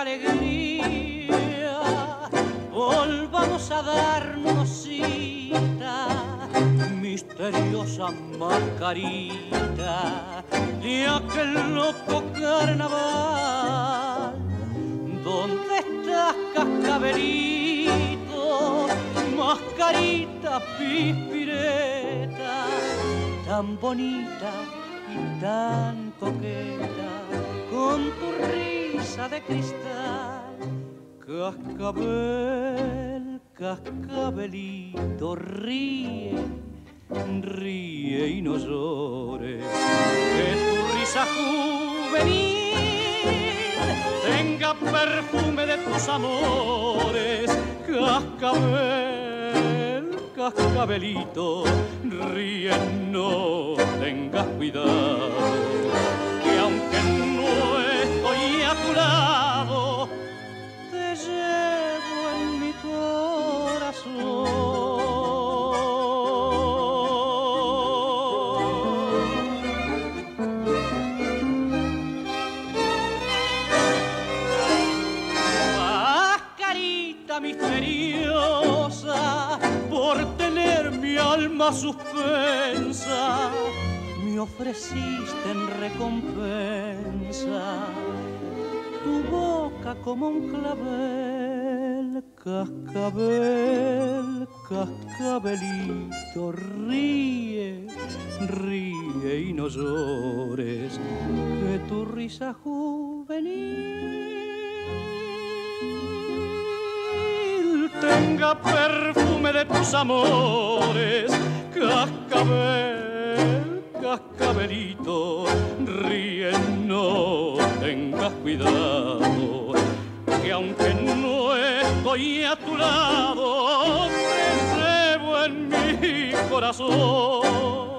alegría, volvamos a darnos cita, misteriosa mascarita de aquel loco carnaval. ¿Dónde estás, cascabelito? Mascarita pispireta, tan bonita y tan coqueta, con tu risa de cristal. Cascabel, cascabelito, ríe, ríe y no llores, que tu risa juvenil tenga perfume de tus amores. Cascabel, cascabelito, ríe, no tengas cuidado, que aunque no estoy a tu lado, te llevo en mi corazón. Mascarita misteriosa, por tener mi alma suspensa, me ofreciste en recompensa tu boca como un clavel. Cascabel, cascabelito, ríe, ríe y no llores, que tu risa juvenil tenga perfume de tus amores. Cascabel, cascabelito, ríe, no tengas cuidado, que aunque no estoy a tu lado, te llevo en mi corazón.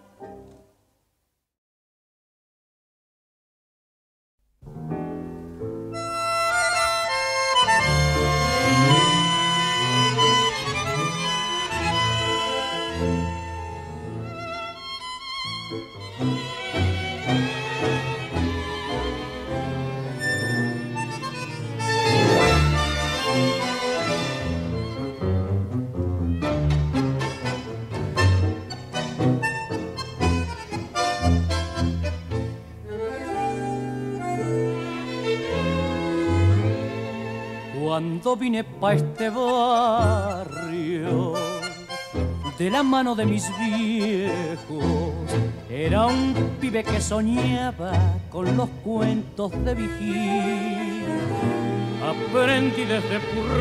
Cuando vine pa' este barrio, de la mano de mis viejos, era un pibe que soñaba con los cuentos de Vigil. Aprendí desde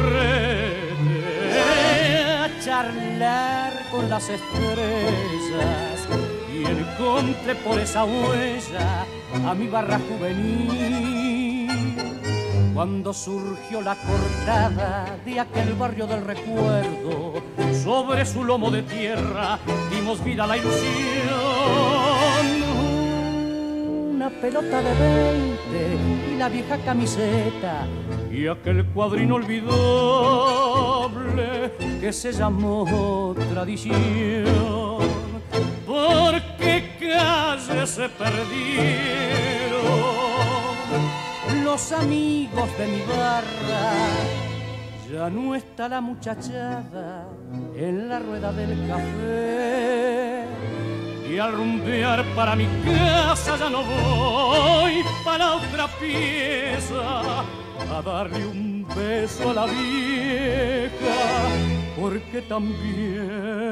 purrete a charlar con las estrellas y encontré por esa huella a mi barra juvenil. Cuando surgió la cortada de aquel barrio del recuerdo, sobre su lomo de tierra dimos vida a la ilusión. Una pelota de 20 y la vieja camiseta y aquel cuadro inolvidable que se llamó tradición. ¿Por qué calles se perdieron los amigos de mi barra? Ya no está la muchachada en la rueda del café, y al rumbear para mi casa ya no voy para otra pieza a darle un beso a la vieja, porque también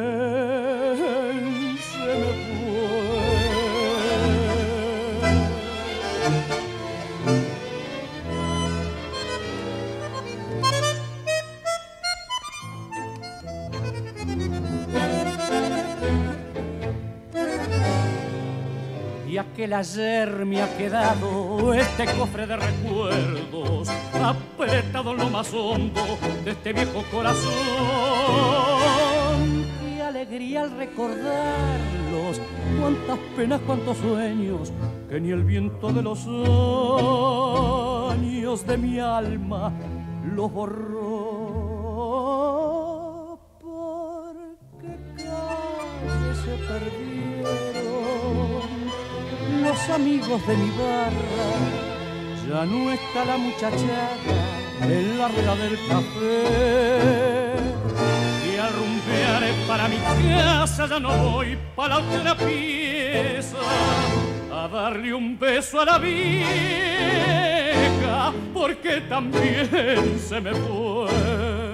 se me fue. Y aquel ayer me ha quedado este cofre de recuerdos, apretado en lo más hondo de este viejo corazón. Qué alegría al recordarlos, cuántas penas, cuántos sueños, que ni el viento de los años de mi alma los borró. Porque calles se perdieron los amigos de mi barra, ya no está la muchachada en la rueda del café. Y al rumbear para mi casa ya no voy para la otra pieza a darle un beso a la vieja, porque también se me fue.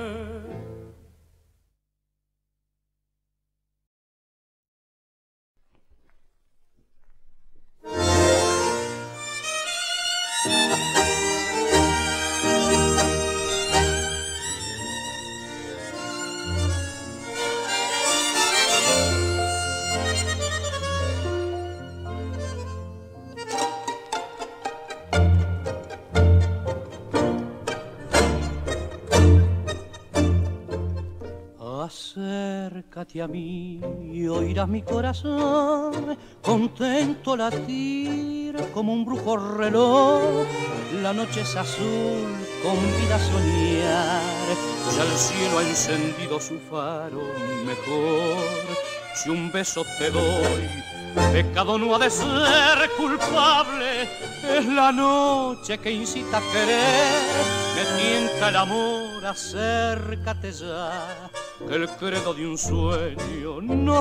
Acércate a mí y oirás mi corazón contento latir como un brujo reloj. La noche es azul, convida a soñar, ya el cielo ha encendido su faro mejor. Si un beso te doy, pecado no ha de ser culpable. Es la noche que incita a querer, me tienta el amor, acércate ya, que el credo de un sueño nos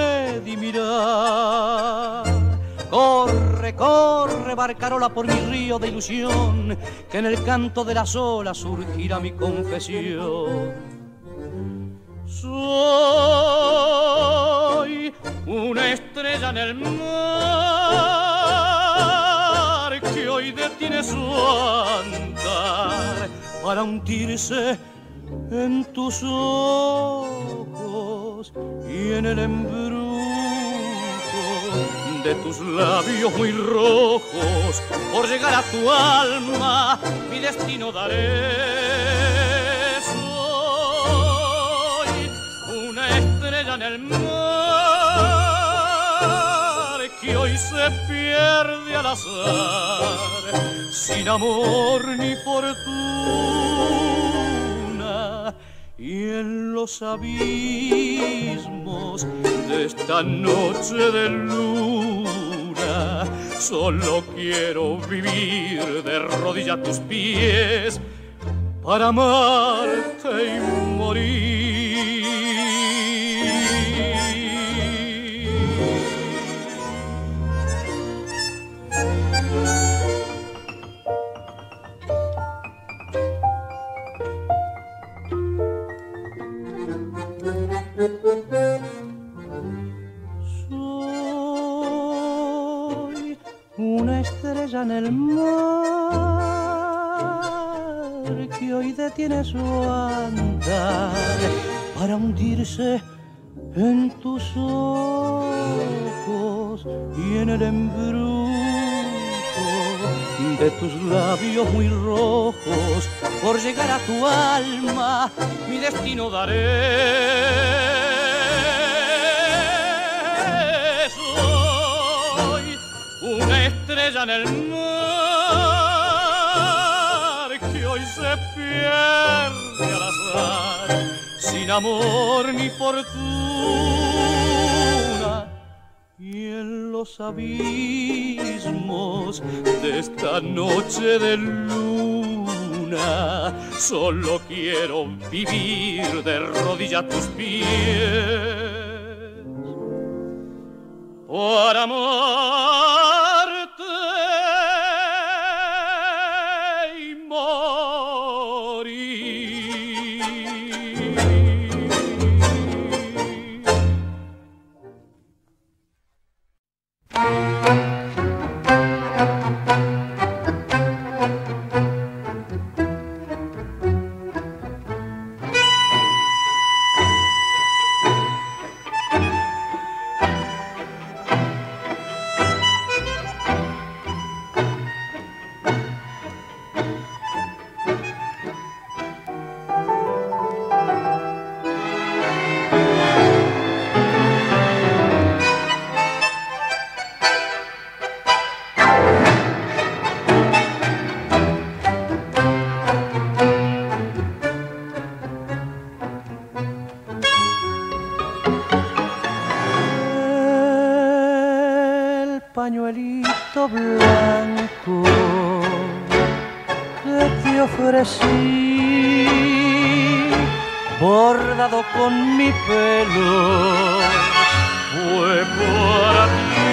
redimirá. Corre, corre, barcarola por mi río de ilusión, que en el canto de las olas surgirá mi confesión. Soy una estrella en el mar que hoy detiene su andar para hundirse en tus ojos y en el embrujo de tus labios muy rojos. Por llegar a tu alma mi destino daré. En el mar que hoy se pierde al azar, sin amor ni fortuna, y en los abismos de esta noche de luna solo quiero vivir de rodillas a tus pies para amarte y morir. Soy una estrella en el mar que hoy detiene su andar para hundirse en tus ojos y en el embrujo de tus labios muy rojos. Por llegar a tu alma mi destino daré. Soy una estrella en el mar que hoy se pierde al azar, sin amor ni fortuna, y en los abismos de esta noche de luna solo quiero vivir de rodillas a tus pies para amarte y morir. Pañuelito blanco sí, bordado con mi pelo, fue para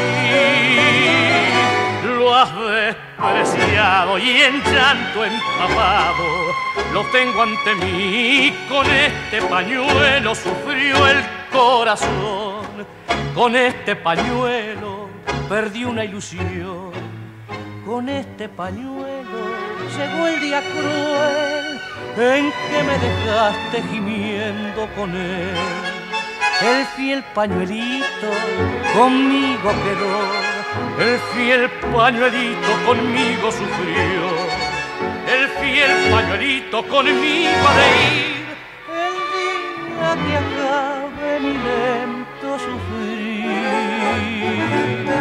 ti. Lo has despreciado y en llanto empapado lo tengo ante mí. Con este pañuelo sufrió el corazón, con este pañuelo perdí una ilusión, con este pañuelo llegó el día cruel en que me dejaste gimiendo con él. El fiel pañuelito conmigo quedó, el fiel pañuelito conmigo sufrió, el fiel pañuelito conmigo ha de ir el día que acabe mi lento sufrir.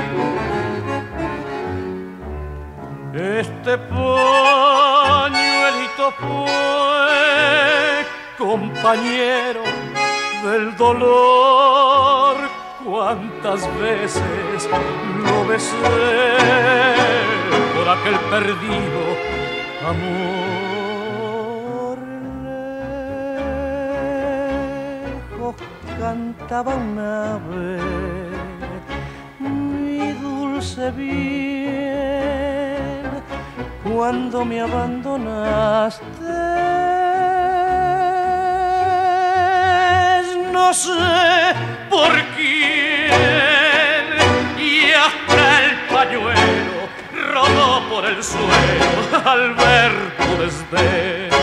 Este pañuelito fue compañero del dolor, cuántas veces lo besé por aquel perdido amor. Lejos cantaba un ave, mi dulce bien, cuando me abandonaste. No sé por quién, y hasta el pañuelo rodó por el suelo al ver tu desdén.